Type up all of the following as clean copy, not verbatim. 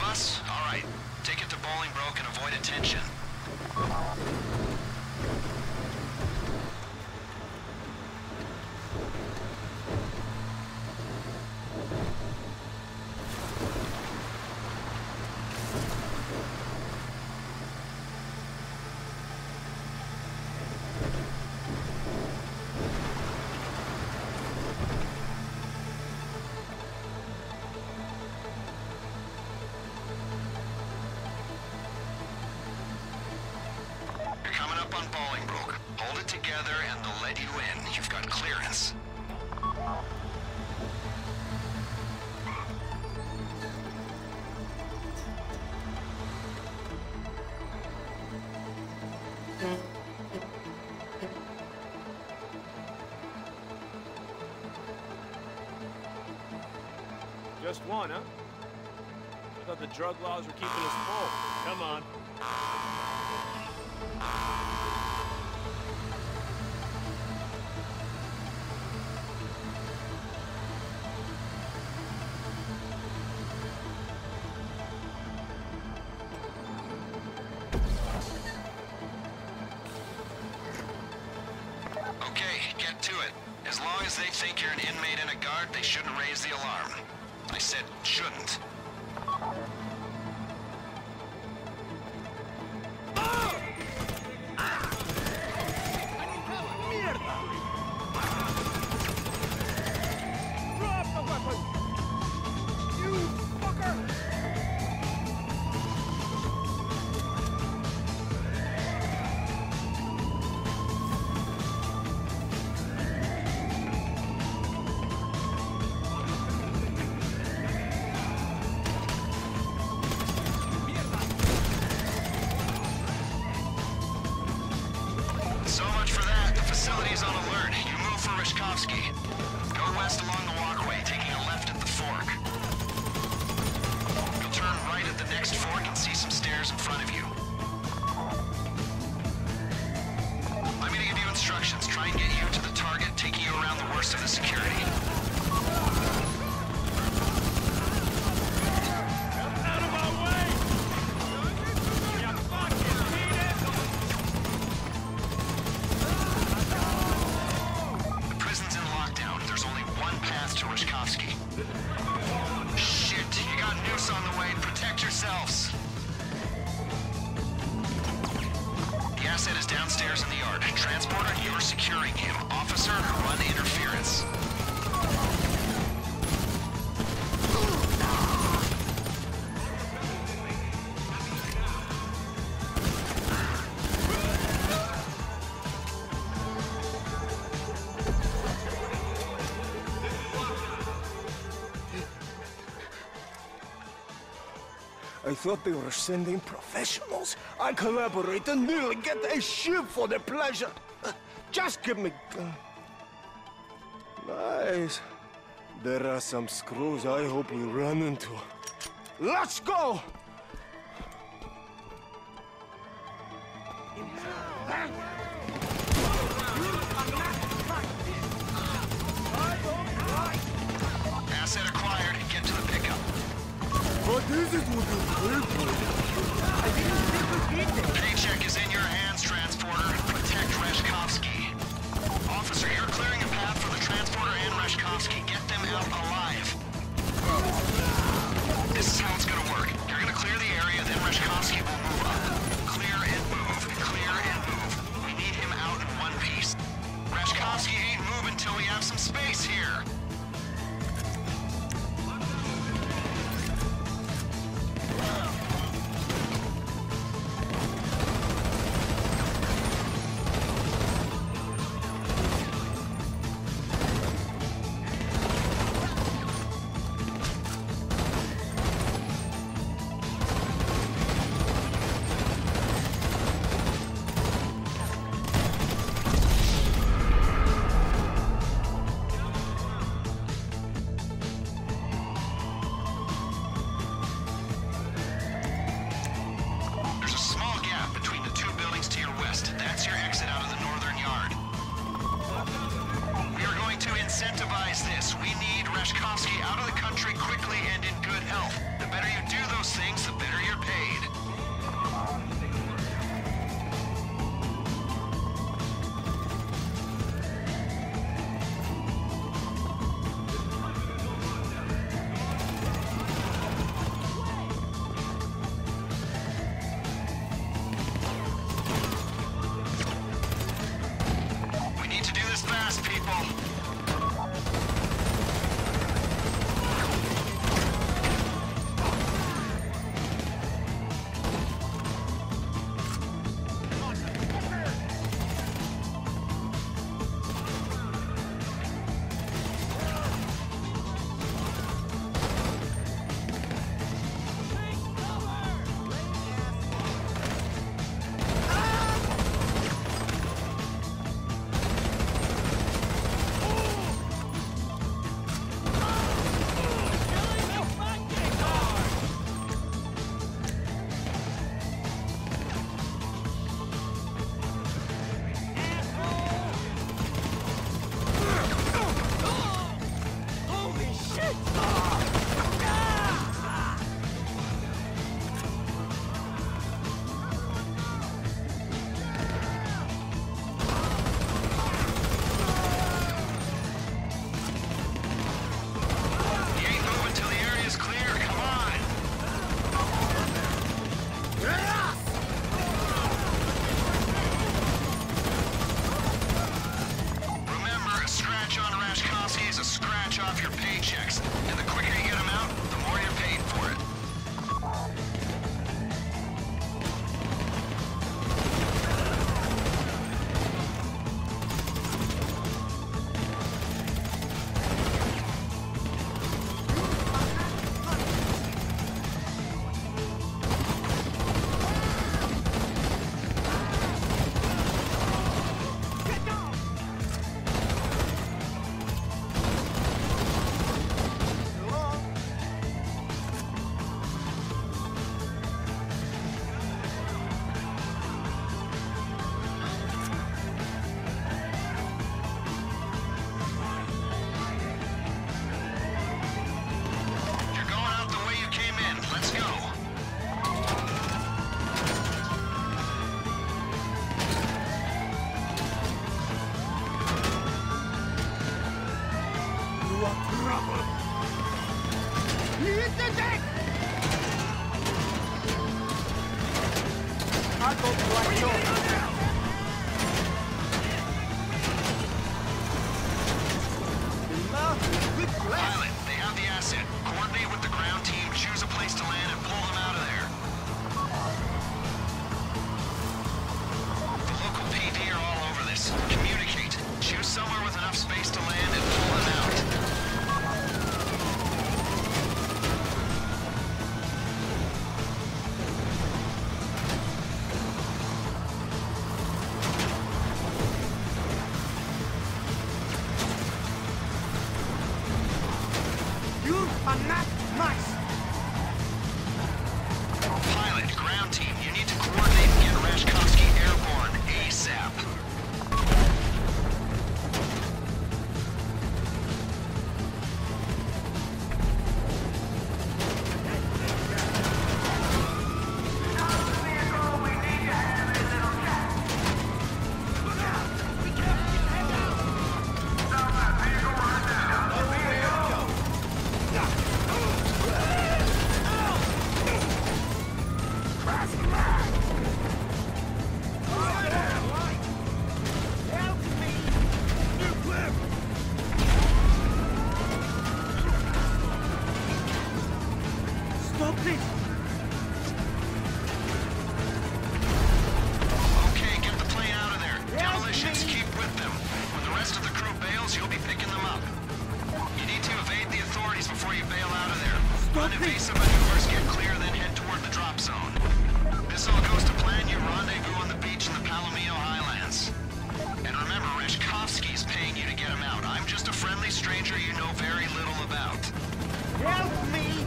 bus? All right. Take it to Bolingbroke and avoid attention. On Bolingbroke. Hold it together and they'll let you in. You've got clearance. Just one, huh? I thought the drug laws were keeping us full. Come on. Okay, get to it. As long as they think you're an inmate and a guard, they shouldn't raise the alarm. I said shouldn't. So much for that. The facility's on alert. You move for Rishkovsky. Go west along the walkway, taking a left at the fork. You'll turn right at the next fork and see some stairs in front of you. I'm gonna give you instructions. Try and get you to the target, taking you around the worst of the security. Shit, you got noose on the way. Protect yourselves. The asset is downstairs in the yard. Transporter, you're securing him. Officer, run interference. I thought they were sending professionals. I collaborate and nearly get a ship for their pleasure. Just give me... Nice. There are some screws I hope we run into. Let's go! Asset acquired. Get to the pickup. What is it with you people? Paycheck is in your hands, Transporter. Protect Reshkovsky. Officer, you're clearing a path for the Transporter and Reshkovsky. Get them out alive. This is how it's gonna work. You're gonna clear the area, then Reshkovsky will move up. Clear and move. Clear and move. We need him out in one piece. Reshkovsky ain't moving till we have some space here. Rashkovsky out of the country quickly and in good health. The better you do those things, the better you're paid. We need to do this fast, people. Pilot, they have the asset. Coordinate with the ground team, choose a place to land, and pull them out of there. The local PD are all over this. Communicate. Choose somewhere with enough space to land and pull them out. Pilot, ground team, you need to coordinate and get Rashkovsky airborne ASAP. Okay, get the plane out of there. Demolitions, keep with them. When the rest of the crew bails, you'll be picking them up. You need to evade the authorities before you bail out of there. Run evasive maneuvers, get clear, then head toward the drop zone. This all goes to plan, you rendezvous on the beach in the Palomino Highlands. And remember, Rashkovsky's paying you to get him out. I'm just a friendly stranger you know very little about. Help me!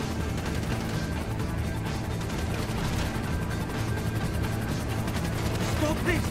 Stop this!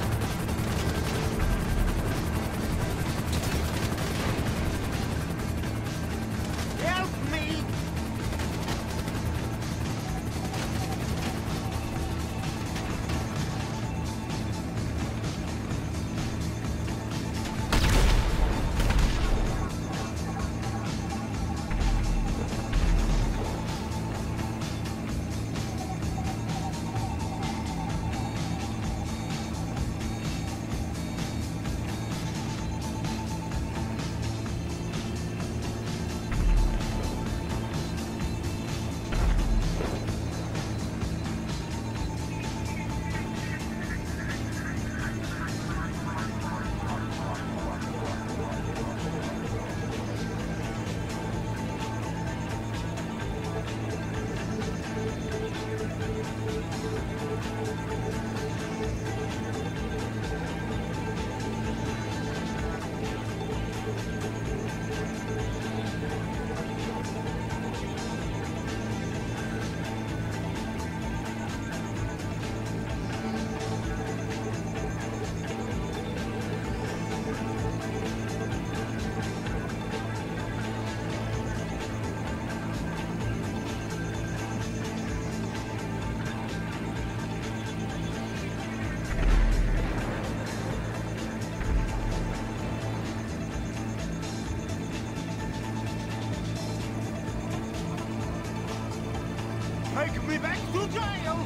Take me back to jail!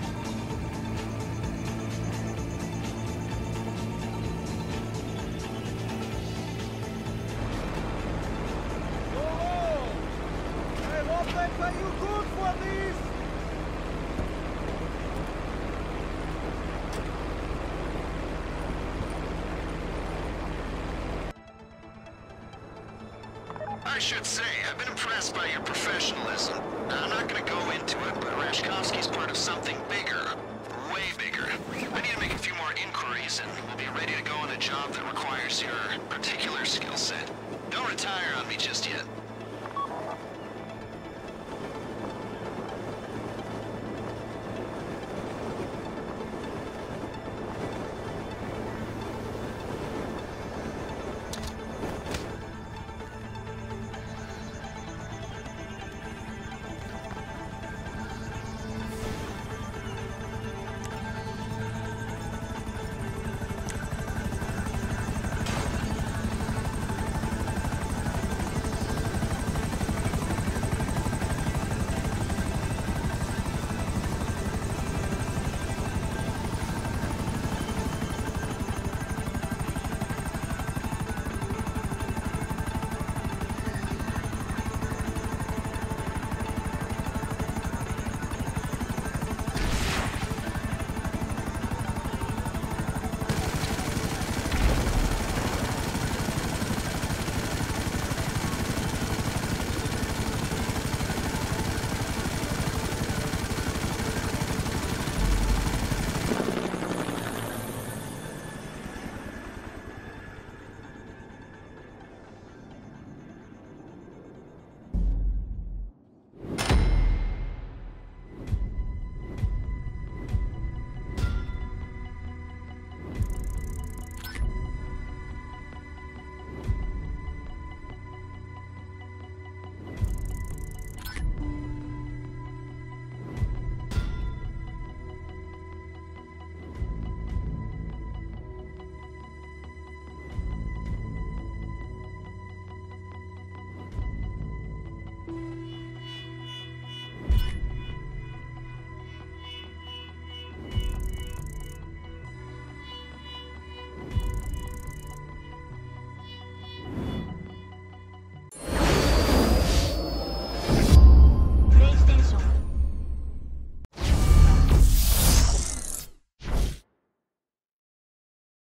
I hope they pay you good for this! I should say, I've been impressed by your professionalism. I'm not gonna go into it, but Rashkovsky's part of something bigger. Way bigger. I need to make a few more inquiries, and we'll be ready to go on a job that requires your particular skill set. Don't retire on me just yet.